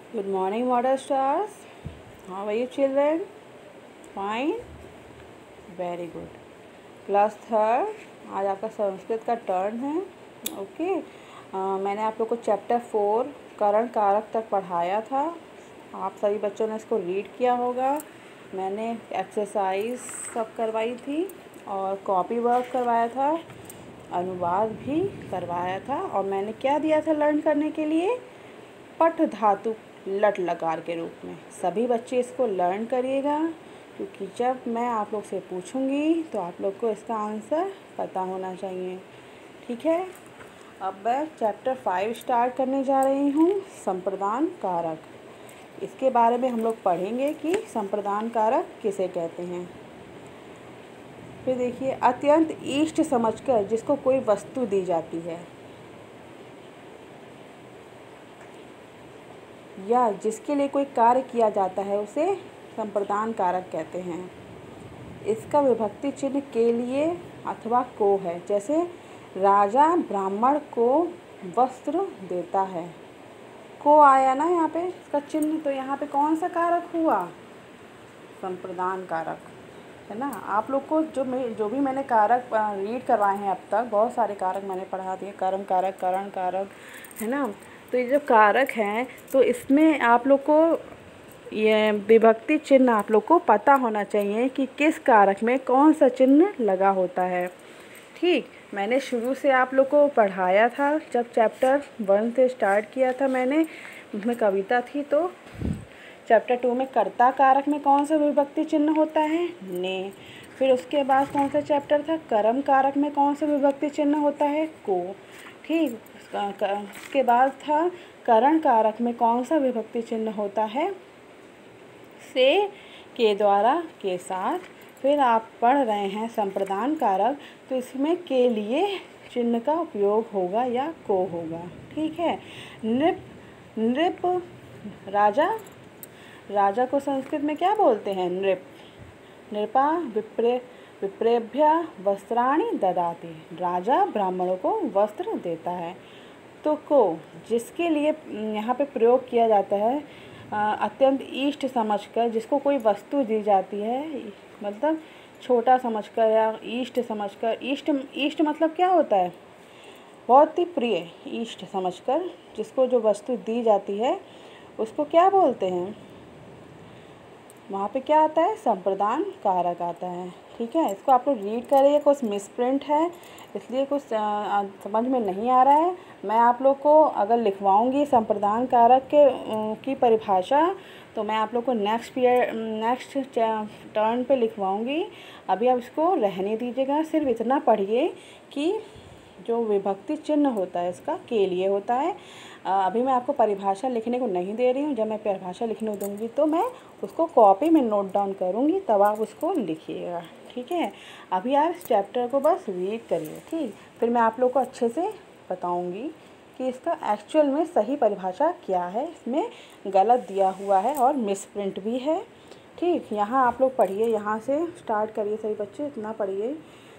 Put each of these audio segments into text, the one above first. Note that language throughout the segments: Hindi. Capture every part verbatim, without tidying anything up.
Good morning, model stars. How are you, children? Fine. Very good. Class third, आज आपका संस्कृत का टर्न है. ओके. मैंने आप लोग को चैप्टर फोर करण कारक तक पढ़ाया था. आप सभी बच्चों ने इसको रीड किया होगा. मैंने एक्सरसाइज सब करवाई थी और कॉपी वर्क करवाया था, अनुवाद भी करवाया था. और मैंने क्या दिया था लर्न करने के लिए? पठ धातु लट लकार के रूप में. सभी बच्चे इसको लर्न करिएगा, क्योंकि जब मैं आप लोग से पूछूंगी तो आप लोग को इसका आंसर पता होना चाहिए. ठीक है. अब मैं चैप्टर फाइव स्टार्ट करने जा रही हूँ, संप्रदान कारक. इसके बारे में हम लोग पढ़ेंगे कि संप्रदान कारक किसे कहते हैं. फिर देखिए, अत्यंत इष्ट समझकर जिसको कोई वस्तु दी जाती है या जिसके लिए कोई कार्य किया जाता है उसे संप्रदान कारक कहते हैं. इसका विभक्ति चिन्ह के लिए अथवा को है. जैसे राजा ब्राह्मण को वस्त्र देता है, को आया ना यहाँ पे इसका चिन्ह. तो यहाँ पे कौन सा कारक हुआ? संप्रदान कारक है ना. आप लोग को जो मैं जो भी मैंने कारक रीड करवाए हैं अब तक, बहुत सारे कारक मैंने पढ़ा दिए. कर्म कारक, करण कारक है ना. तो ये जो कारक हैं, तो इसमें आप लोग को ये विभक्ति चिन्ह आप लोग को पता होना चाहिए कि किस कारक में कौन सा चिन्ह लगा होता है. ठीक. मैंने शुरू से आप लोग को पढ़ाया था, जब चैप्टर वन से स्टार्ट किया था मैंने, उसमें कविता थी. तो चैप्टर टू में कर्ता कारक में कौन सा विभक्ति चिन्ह होता है? ने. फिर उसके बाद कौन सा चैप्टर था? कर्म कारक में कौन सा विभक्ति चिन्ह होता है? को. ठीक. उसके बाद था करण कारक में कौन सा विभक्ति चिन्ह होता है? से, के द्वारा, के साथ. फिर आप पढ़ रहे हैं संप्रदान कारक, तो इसमें के लिए चिन्ह का उपयोग होगा या को होगा. ठीक है. नृप, नृप राजा. राजा को संस्कृत में क्या बोलते हैं? नृप. नृपा विप्रे विप्रेभ्य वस्त्राणि ददाति. राजा ब्राह्मणों को वस्त्र देता है. तो को, जिसके लिए यहाँ पे प्रयोग किया जाता है, अत्यंत इष्ट समझकर जिसको कोई वस्तु दी जाती है, मतलब छोटा समझकर या इष्ट समझकर. इष्ट इष्ट मतलब क्या होता है? बहुत ही प्रिय. इष्ट समझकर जिसको जो वस्तु दी जाती है उसको क्या बोलते हैं? वहाँ पे क्या आता है? संप्रदान कारक आता है. ठीक है. इसको आप लोग रीड करिए. कुछ मिसप्रिंट है, इसलिए कुछ समझ में नहीं आ रहा है. मैं आप लोग को अगर लिखवाऊंगी संप्रदान कारक के की परिभाषा, तो मैं आप लोग को नेक्स्ट पीरियड नेक्स्ट टर्न पे लिखवाऊंगी. अभी आप इसको रहने दीजिएगा. सिर्फ इतना पढ़िए कि जो विभक्ति चिन्ह होता है इसका के लिए होता है. अभी मैं आपको परिभाषा लिखने को नहीं दे रही हूँ. जब मैं परिभाषा लिखने दूँगी तो मैं उसको कॉपी में नोट डाउन करूँगी, तब आप उसको लिखिएगा. ठीक है. अभी आप इस चैप्टर को बस रीड करिए. ठीक. फिर मैं आप लोग को अच्छे से बताऊँगी कि इसका एक्चुअल में सही परिभाषा क्या है. इसमें गलत दिया हुआ है और मिसप्रिंट भी है. ठीक. यहाँ आप लोग पढ़िए, यहाँ से स्टार्ट करिए सभी बच्चे. इतना पढ़िए.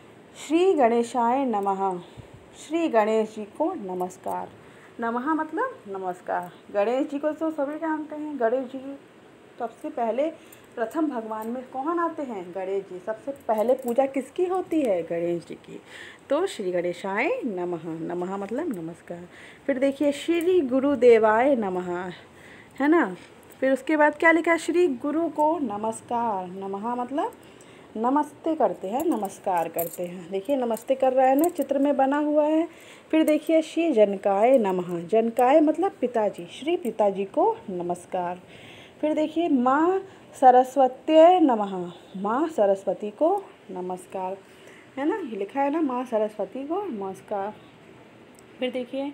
श्री गणेशाय नमः. श्री गणेश जी को नमस्कार. नमः मतलब नमस्कार. गणेश जी को तो सभी जानते हैं. गणेश जी सबसे पहले प्रथम भगवान में कौन आते हैं? गणेश जी. सबसे पहले पूजा किसकी होती है? गणेश जी की. तो श्री गणेशाय नमः. नमः मतलब नमस्कार. फिर देखिए, श्री गुरुदेवाय नमः, है ना. फिर उसके बाद क्या लिखा है? श्री गुरु को नमस्कार. नमः मतलब नमस्ते करते हैं, नमस्कार करते हैं. देखिए नमस्ते कर रहा है ना, चित्र में बना हुआ है. फिर देखिए, श्री जनकाय नमः. जनकाय मतलब पिताजी. श्री पिताजी को नमस्कार. फिर देखिए, माँ सरस्वत्यै नमः. माँ सरस्वती को नमस्कार, है ना. ये लिखा है ना, माँ सरस्वती को नमस्कार. फिर देखिए,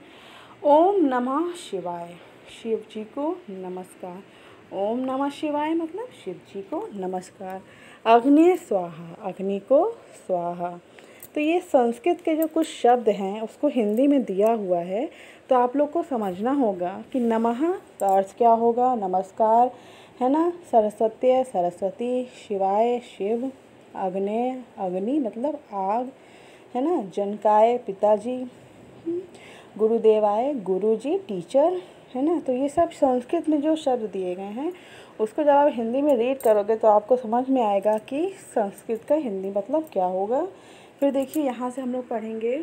ओम नमः शिवाय. शिव जी को नमस्कार. ओम नमः शिवाय मतलब शिव जी को नमस्कार. अग्नि स्वाहा. अग्नि को स्वाहा. तो ये संस्कृत के जो कुछ शब्द हैं उसको हिंदी में दिया हुआ है, तो आप लोग को समझना होगा कि नमः का अर्थ क्या होगा? नमस्कार, है ना. सरस्वती सरस्वती. शिवाय शिव. अग्नि अग्नि मतलब आग, है ना. जनकाय पिताजी. गुरुदेवाय, गुरुजी, टीचर, है ना। तो ये सब संस्कृत में जो शब्द दिए गए हैं उसको जब आप हिंदी में रीड करोगे तो आपको समझ में आएगा कि संस्कृत का हिंदी मतलब क्या होगा। फिर देखिए यहाँ से हम लोग पढ़ेंगे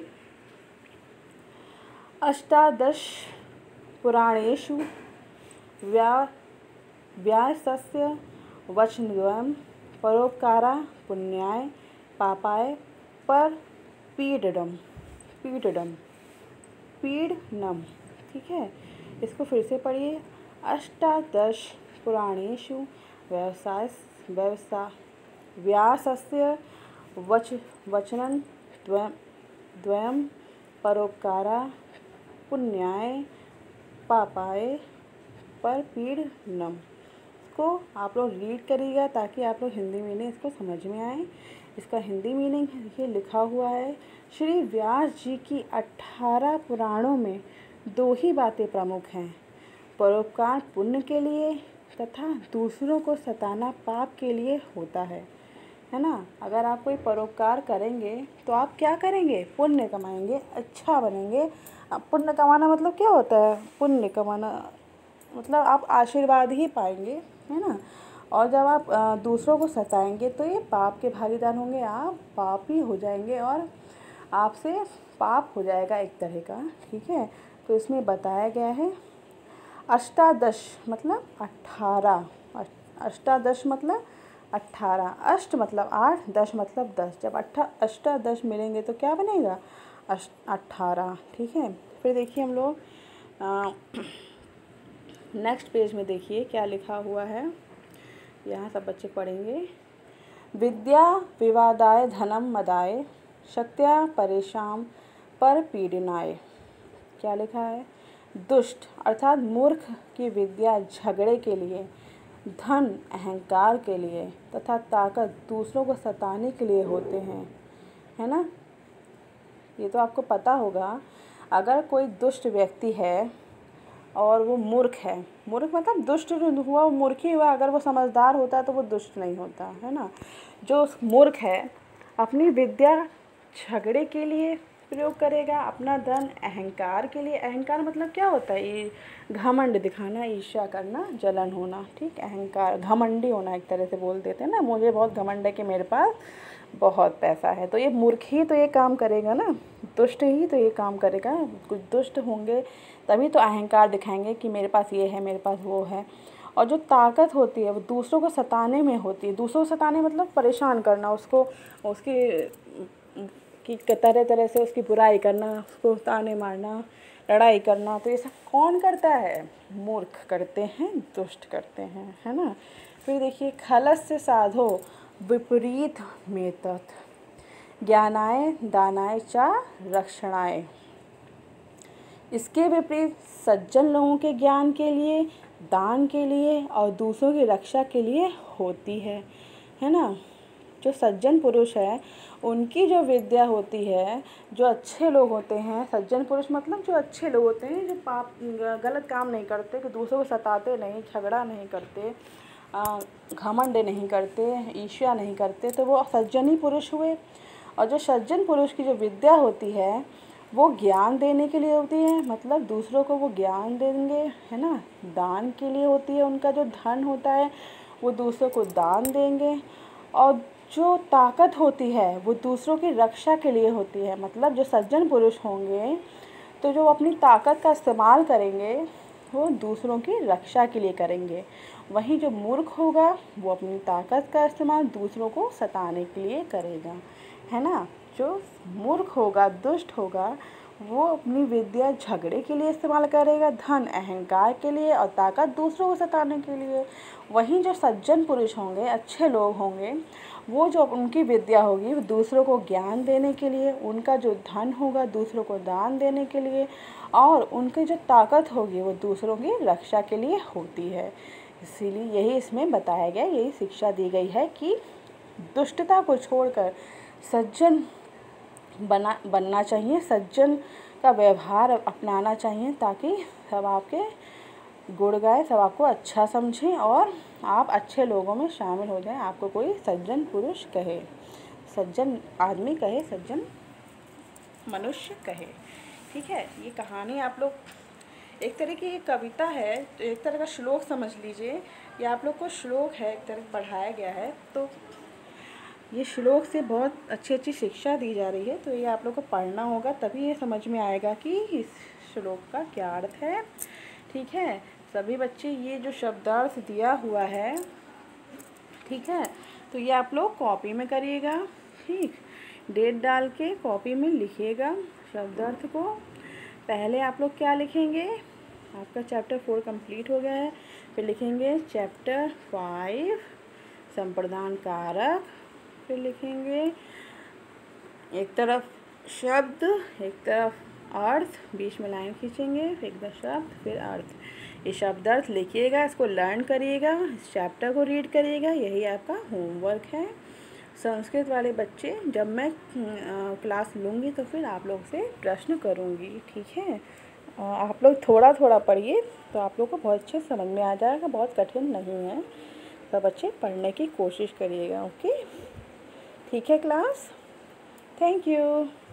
अष्टादश पुराणेषु व्या व्यासस्य वचनद्वयं परोपकारा पुण्याय पापाय पर पीडनम पीडनम पीडनम ठीक है। इसको फिर से पढ़िए। अष्टादश पुराणेषु व्यवसाय व्यवसा व्यासस्य वच वचनं द्वयं द्वयं परोपकारा पुण्याय पापाय पर पीडनम। इसको आप लोग रीड करिएगा ताकि आप लोग हिंदी मीनिंग इसको समझ में आए। इसका हिंदी मीनिंग ये लिखा हुआ है। श्री व्यास जी की अठारह पुराणों में दो ही बातें प्रमुख हैं, परोपकार पुण्य के लिए तथा दूसरों को सताना पाप के लिए होता है, है ना। अगर आप कोई परोपकार करेंगे तो आप क्या करेंगे? पुण्य कमाएंगे, अच्छा बनेंगे। अब पुण्य कमाना मतलब क्या होता है? पुण्य कमाना मतलब आप आशीर्वाद ही पाएंगे, है ना। और जब आप दूसरों को सताएंगे तो ये पाप के भागीदार होंगे, आप पापी हो जाएंगे और आपसे पाप हो जाएगा एक तरह का, ठीक है। तो इसमें बताया गया है अष्टादश मतलब अट्ठारह, अष्टादश मतलब अट्ठारह, अष्ट मतलब आठ, दश मतलब दस। जब अट्ठा अष्टादश मिलेंगे तो क्या बनेगा? अष्ट अट्ठारह, ठीक है। फिर देखिए हम लोग नेक्स्ट पेज में देखिए क्या लिखा हुआ है, यहाँ सब बच्चे पढ़ेंगे। विद्या विवादाय धनम मदाय शक्त्या परेशान पर पीड़नाय। क्या लिखा है? दुष्ट अर्थात मूर्ख की विद्या झगड़े के लिए, धन अहंकार के लिए तथा ताकत दूसरों को सताने के लिए होते हैं, है ना। ये तो आपको पता होगा। अगर कोई दुष्ट व्यक्ति है और वो मूर्ख है, मूर्ख मतलब दुष्ट हुआ, वो मूर्ख ही हुआ। अगर वो समझदार होता है तो वो दुष्ट नहीं होता, है ना। जो मूर्ख है अपनी विद्या झगड़े के लिए प्रयोग करेगा, अपना धन अहंकार के लिए। अहंकार मतलब क्या होता है? ये घमंड दिखाना, ईर्ष्या करना, जलन होना, ठीक। अहंकार घमंडी होना एक तरह से बोल देते हैं ना, मुझे बहुत घमंड है कि मेरे पास बहुत पैसा है। तो ये मूर्ख ही तो ये काम करेगा ना, दुष्ट ही तो ये काम करेगा। कुछ दुष्ट होंगे तभी तो अहंकार दिखाएंगे कि मेरे पास ये है, मेरे पास वो है। और जो ताकत होती है वो दूसरों को सताने में होती है। दूसरों को सताने मतलब परेशान करना, उसको उसकी कि तरह तरह से उसकी बुराई करना, उसको ताने मारना, लड़ाई करना। तो ये सब कौन करता है? मूर्ख करते हैं, दुष्ट करते हैं, है ना। फिर देखिए खलस्य साधो विपरीत में तत् ज्ञानाय दानाय च रक्षणाय। इसके विपरीत सज्जन लोगों के ज्ञान के लिए, दान के लिए और दूसरों की रक्षा के लिए होती है, है ना। जो सज्जन पुरुष है उनकी जो विद्या होती है, जो अच्छे लोग होते हैं, सज्जन पुरुष मतलब जो अच्छे लोग होते हैं, जो पाप गलत काम नहीं करते, कि दूसरों को सताते नहीं, झगड़ा नहीं करते, घमंड नहीं करते, ईर्ष्या नहीं करते, तो वो सज्जन ही पुरुष हुए। और जो सज्जन पुरुष की जो विद्या होती है वो ज्ञान देने के लिए होती है, मतलब दूसरों को वो ज्ञान देंगे, है ना। दान के लिए होती है, उनका जो धन होता है वो दूसरों को दान देंगे। और जो ताकत होती है वो दूसरों की रक्षा के लिए होती है, मतलब जो सज्जन पुरुष होंगे तो जो अपनी ताकत का इस्तेमाल करेंगे वो दूसरों की रक्षा के लिए करेंगे। वहीं जो मूर्ख होगा वो अपनी ताकत का इस्तेमाल दूसरों को सताने के लिए करेगा, है ना। जो मूर्ख होगा, दुष्ट होगा, वो अपनी विद्या झगड़े के लिए इस्तेमाल करेगा, धन अहंकार के लिए और ताकत दूसरों को सताने के लिए। वहीं जो सज्जन पुरुष होंगे, अच्छे लोग होंगे, वो जो उनकी विद्या होगी वो दूसरों को ज्ञान देने के लिए, उनका जो धन होगा दूसरों को दान देने के लिए, और उनकी जो ताकत होगी वो दूसरों की रक्षा के लिए होती है। इसीलिए यही इसमें बताया गया, यही शिक्षा दी गई है कि दुष्टता को छोड़कर सज्जन बना बनना चाहिए, सज्जन का व्यवहार अपनाना चाहिए, ताकि सब आपके गुण गाए, सब आपको अच्छा समझें और आप अच्छे लोगों में शामिल हो जाएं। आपको कोई सज्जन पुरुष कहे, सज्जन आदमी कहे, सज्जन मनुष्य कहे, ठीक है। ये कहानी आप लोग एक तरह की एक कविता है, तो एक तरह का श्लोक समझ लीजिए। ये आप लोग को श्लोक है, एक तरह पढ़ाया गया है, तो ये श्लोक से बहुत अच्छी अच्छी शिक्षा दी जा रही है। तो ये आप लोग को पढ़ना होगा, तभी ये समझ में आएगा कि इस श्लोक का क्या अर्थ है। ठीक है सभी बच्चे, ये जो शब्दार्थ दिया हुआ है, ठीक है, तो ये आप लोग कॉपी में करिएगा। ठीक, डेट डाल के कॉपी में लिखिएगा शब्दार्थ को। पहले आप लोग क्या लिखेंगे, आपका चैप्टर फोर कंप्लीट हो गया है, फिर लिखेंगे चैप्टर फाइव संप्रदान कारक, फिर लिखेंगे एक तरफ शब्द एक तरफ अर्थ, बीच में लाइन खींचेंगे, फिर एक तरफ शब्द फिर अर्थ। ये शब्द अर्थ लिखिएगा, इसको लर्न करिएगा, इस चैप्टर को रीड करिएगा, यही आपका होमवर्क है। संस्कृत वाले बच्चे, जब मैं क्लास लूँगी तो फिर आप लोग से प्रश्न करूँगी। ठीक है, आप लोग थोड़ा थोड़ा पढ़िए तो आप लोग को बहुत अच्छे समझ में आ जाएगा, बहुत कठिन नहीं है। सब बच्चे पढ़ने की कोशिश करिएगा। ओके, ठीक है क्लास, थैंक यू।